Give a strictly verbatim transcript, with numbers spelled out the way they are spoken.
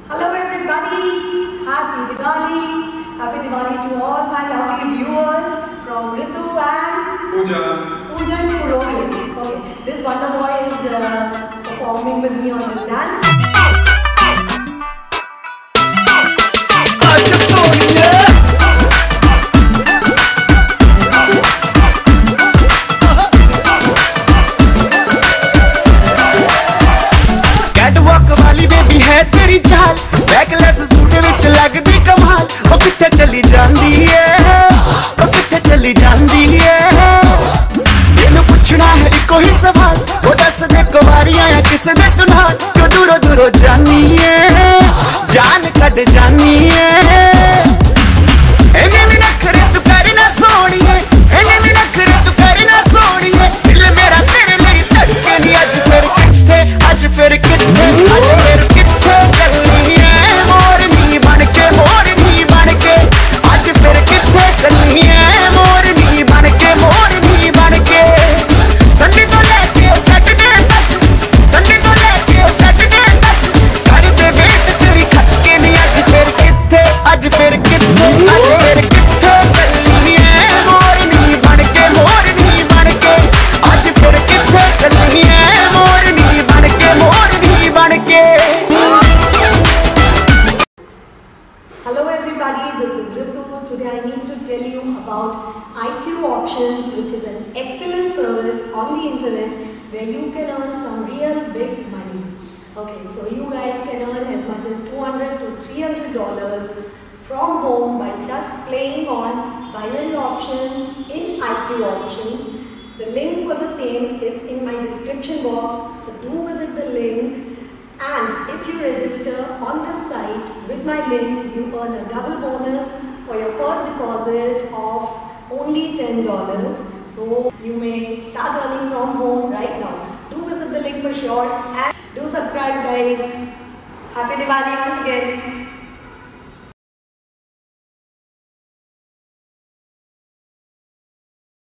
Hello everybody, Happy Diwali. Happy Diwali to all my lovely viewers from Ritu and Pooja. Pooja and Purohit. Okay, this Wonder Boy is uh, performing with me on this dance. तेरी चाल backless suit विच लगदी कमाल ओ किथे चली जांदी है ओ किथे चली जांदी है तेनू पुछना है इको ही सवाल ओ दस दे कुवारियां या किसे दे तू नाल क्यों दूरों दूरों जानी है जान कड जानी है एने भी नखरे तू कर ना सोणीए एने भी नखरे तू कर ना सोणीए दिल मेरा तेरे लिए धड़के नी अज फिर किथे अज फिर किथे अज फिर Hello everybody, this is Ritu. Today I need to tell you about I Q Options, which is an excellent service on the internet where you can earn some real big money. Okay, so you guys can earn as much as two hundred to three hundred dollars from home by just playing on binary options in I Q Options. The link for the same is in my description box, so do visit the link. And if you register on this site with my link, you earn a double bonus for your first deposit of only ten dollars. So you may start earning from home right now. Do visit the link for sure and do subscribe guys. Happy Diwali once again.